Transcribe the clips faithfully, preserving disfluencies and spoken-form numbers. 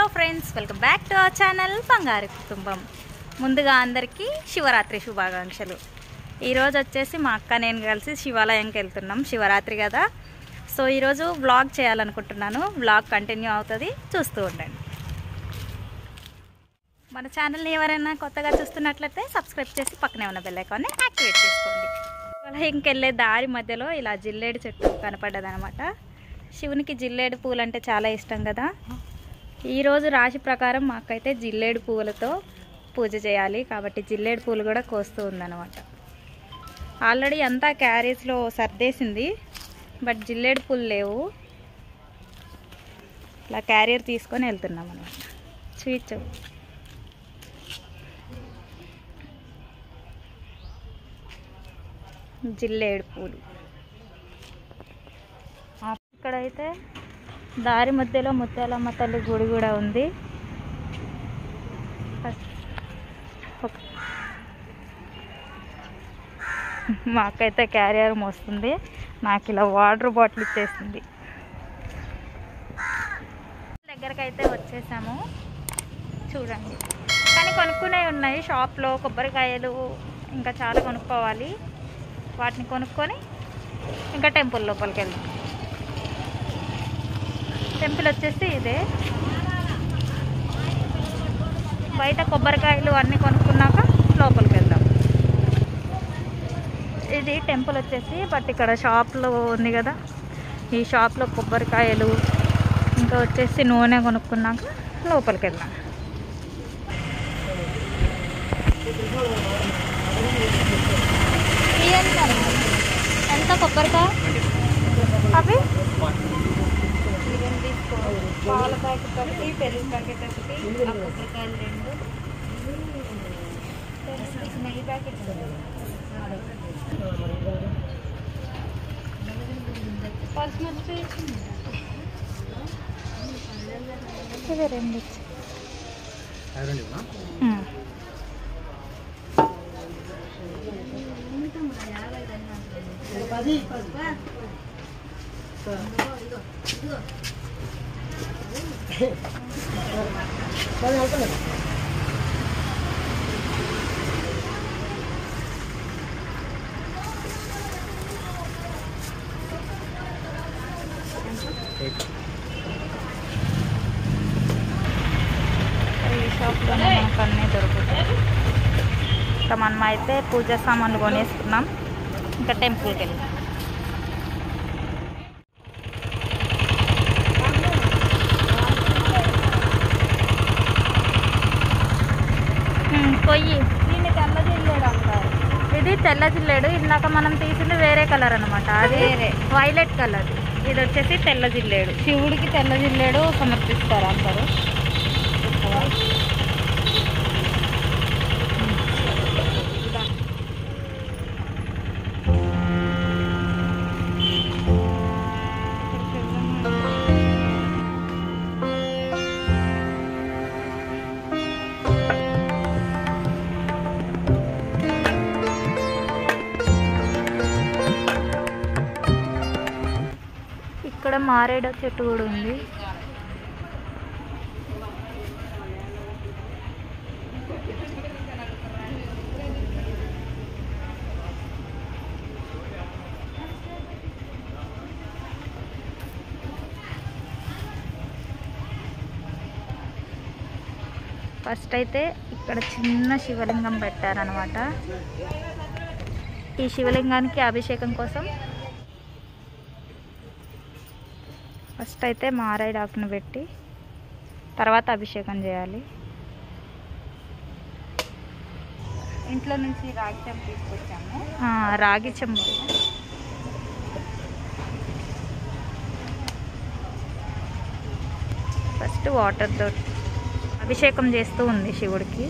Hello friends, welcome back to our channel Bangaru Kutumbam. ముందుగా అందరికీ శివరాత్రి శుభాకాంక్షలు. ఈరోజు వచ్చేసి మా అక్క నేను కలిసి శివాలయంకి వెళ్తున్నాం. శివరాత్రి కదా, సో ఈరోజు వ్లాగ్ చేయాలనుకుంటున్నాను. వ్లాగ్ కంటిన్యూ అవుతుంది, చూస్తూ ఉండండి. మన ఛానల్ని ఎవరైనా కొత్తగా చూస్తున్నట్లయితే సబ్స్క్రైబ్ చేసి పక్కనే ఉన్న బెల్ ఐకాన్ని యాక్టివేట్ చేసుకోండి. శివాలయంకి వెళ్ళే దారి మధ్యలో ఇలా జిల్లేడు చెట్టు కనపడ్డదనమాట. శివునికి జిల్లేడు పూలు అంటే చాలా ఇష్టం కదా. ఈరోజు రాశి ప్రకారం మాకైతే జిల్లేడు పువ్వులతో పూజ చేయాలి కాబట్టి జిల్లేడు పూలు కూడా కోస్తూ ఉందన్నమాట. ఆల్రెడీ అంతా క్యారేజ్లో సర్దేసింది, బట్ జిల్లేడు పూలు లేవు. ఇలా క్యారియర్ తీసుకొని వెళ్తున్నాం అనమాట. స్వీట్స్ జిల్లేడు పూలు. ఇక్కడైతే దారి మధ్యలో ముత్యాలమ్మ తల్లి గుడి కూడా ఉంది. మాకైతే క్యారియర్ మోస్తుంది, నాకు ఇలా వాటర్ బాటిల్ ఇచ్చేసింది. దగ్గరకైతే వచ్చేసాము, చూడండి. కానీ కొనుక్కునే ఉన్నాయి షాప్లో, కొబ్బరికాయలు ఇంకా చాలా కొనుక్కోవాలి. వాటిని కొనుక్కొని ఇంకా టెంపుల్ లోపలికి వెళ్దాం. టెంపుల్ వచ్చేసి ఇదే. బయట కొబ్బరికాయలు అన్నీ కొనుక్కున్నాక లోపలికి వెళ్దాం. ఇది టెంపుల్ వచ్చేసి, బట్ ఇక్కడ షాప్లో ఉంది కదా, ఈ షాప్లో కొబ్బరికాయలు ఇంకా వచ్చేసి నూనె కొనుక్కున్నాక లోపలికి వెళ్దాం. ఎంత కొబ్బరికాయ అవి? పాల ప్యాకెట్ ఒకటి, పెరుగు ప్యాకెట్ ఒకటి, కొబ్బరికాయలు రెండు, నెయ్యి ప్యాకెట్ పచ్చిమిర్చి ఇవి రెండు ఇచ్చి ఈ షాప్లోనే మనకు అన్నీ దొరుకుతాయి. ఇంకా మనం అయితే పూజ సామాన్లు కొనేసుకున్నాం, ఇంకా టెంపుల్కి వెళ్ళాం. పొయ్యి దీన్ని తెల్ల జిల్లేడు అంటారు. ఇది తెల్ల జిల్లేడు. ఇందాక మనం తీసింది వేరే కలర్ అనమాట, అది వైలెట్ కలర్. ఇది వచ్చేసి తెల్ల జిల్లేడు. శివుడికి తెల్ల జిల్లేడు సమర్పిస్తారు అందరూ. ఇక్కడ మారేడు చెట్టు కూడా ఉంది. ఫస్ట్ అయితే ఇక్కడ చిన్న శివలింగం పెట్టారనమాట. ఈ శివలింగానికి అభిషేకం కోసం ఫస్ట్ అయితే మారేడు ఆకును పెట్టి తర్వాత అభిషేకం చేయాలి. ఇంట్లో నుంచి రాగి చెంబు తీసుకొచ్చాము. రాగి చెంబు ఫస్ట్ వాటర్తో అభిషేకం చేస్తూ ఉంది శివుడికి.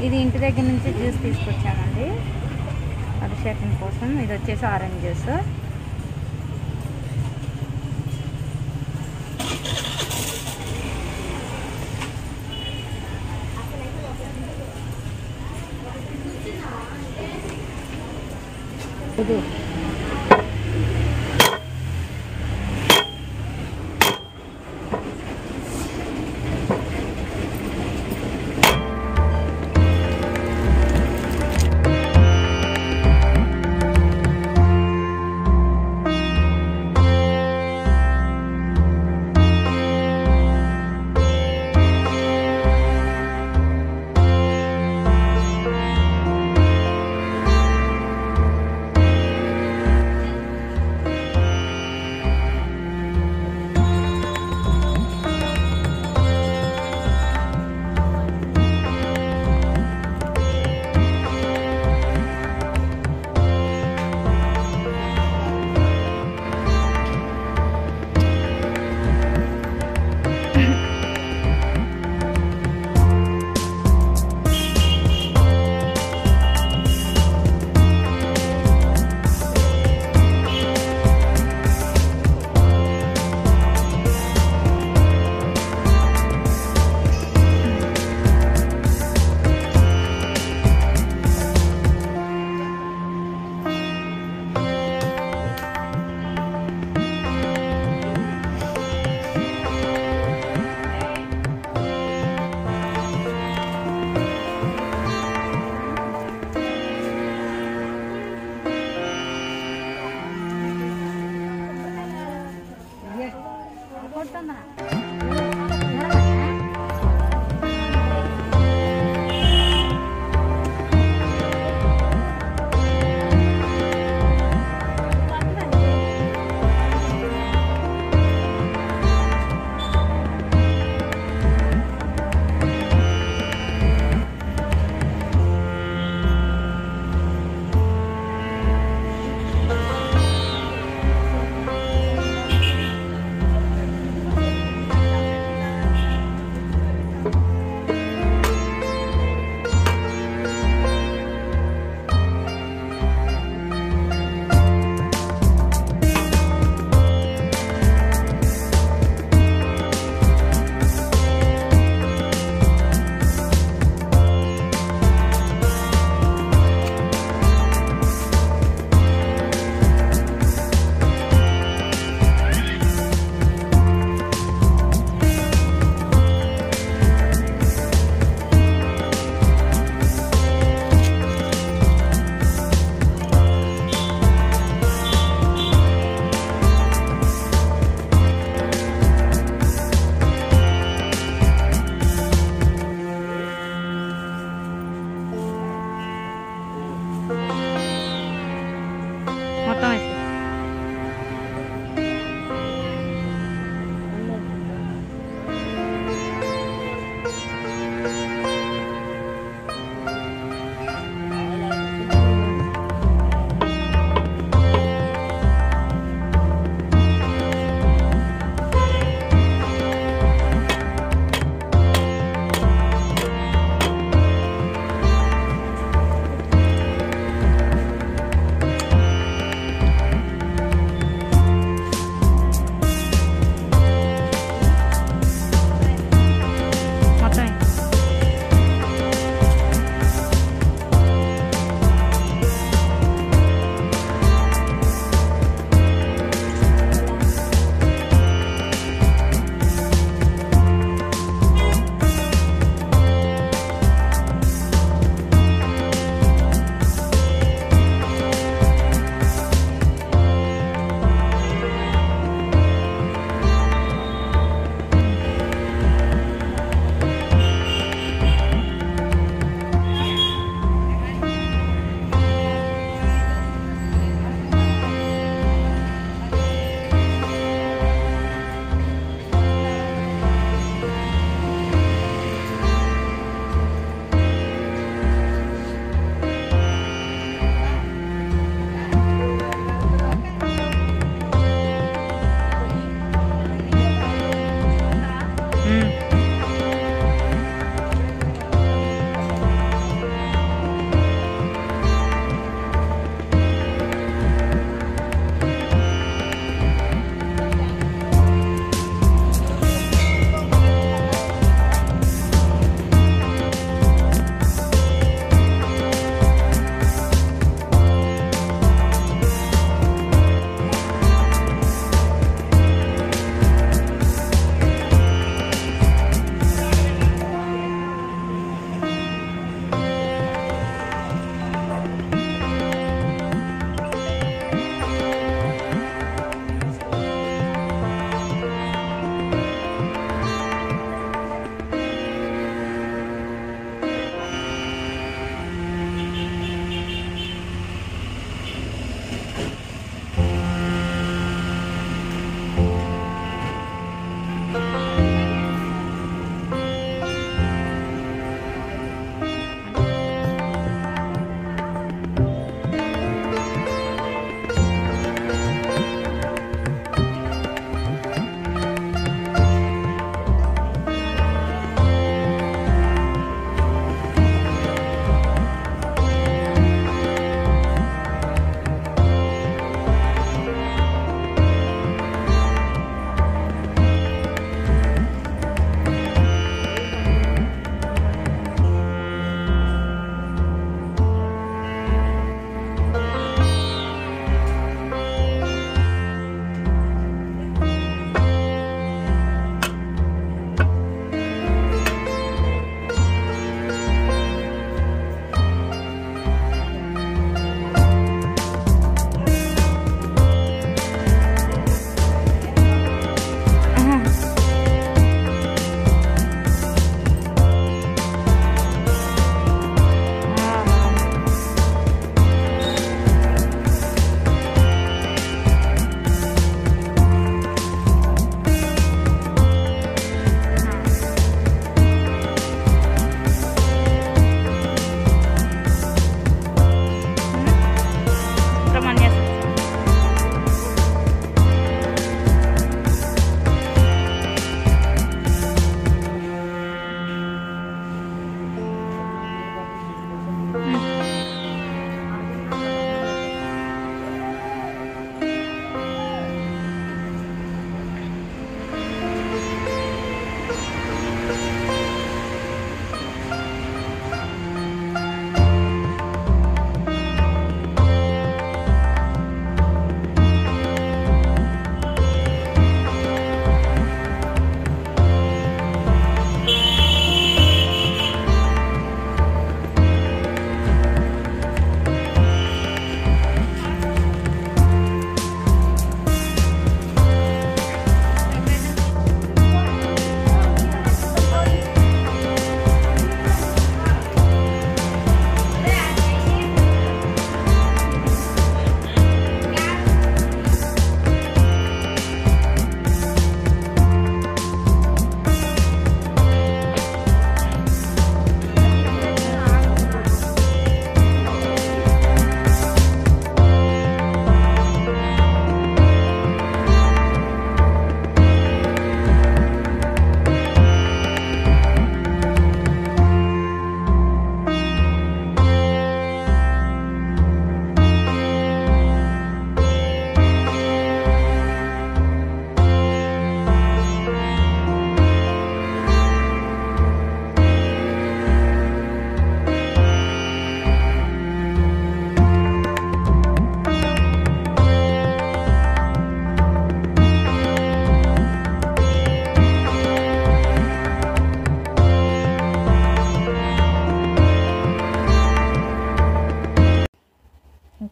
ఇది ఇంటి దగ్గర నుంచి జ్యూస్ తీసుకొచ్చామండి అభిషేకం కోసం. ఇది వచ్చేసి ఆరెంజ్ జ్యూస్. ఇది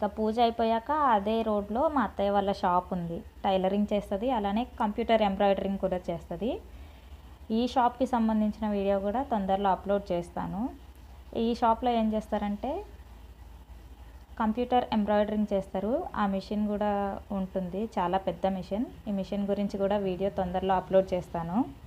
ఇంకా పూజ అయిపోయాక అదే రోడ్లో మా అత్తయ్య వాళ్ళ షాప్ ఉంది. టైలరింగ్ చేస్తుంది, అలానే కంప్యూటర్ ఎంబ్రాయిడరింగ్ కూడా చేస్తుంది. ఈ షాప్కి సంబంధించిన వీడియో కూడా తొందరలో అప్లోడ్ చేస్తాను. ఈ షాప్లో ఏం చేస్తారంటే కంప్యూటర్ ఎంబ్రాయిడరింగ్ చేస్తారు. ఆ మిషన్ కూడా ఉంటుంది, చాలా పెద్ద మిషన్. ఈ మిషన్ గురించి కూడా వీడియో తొందరలో అప్లోడ్ చేస్తాను.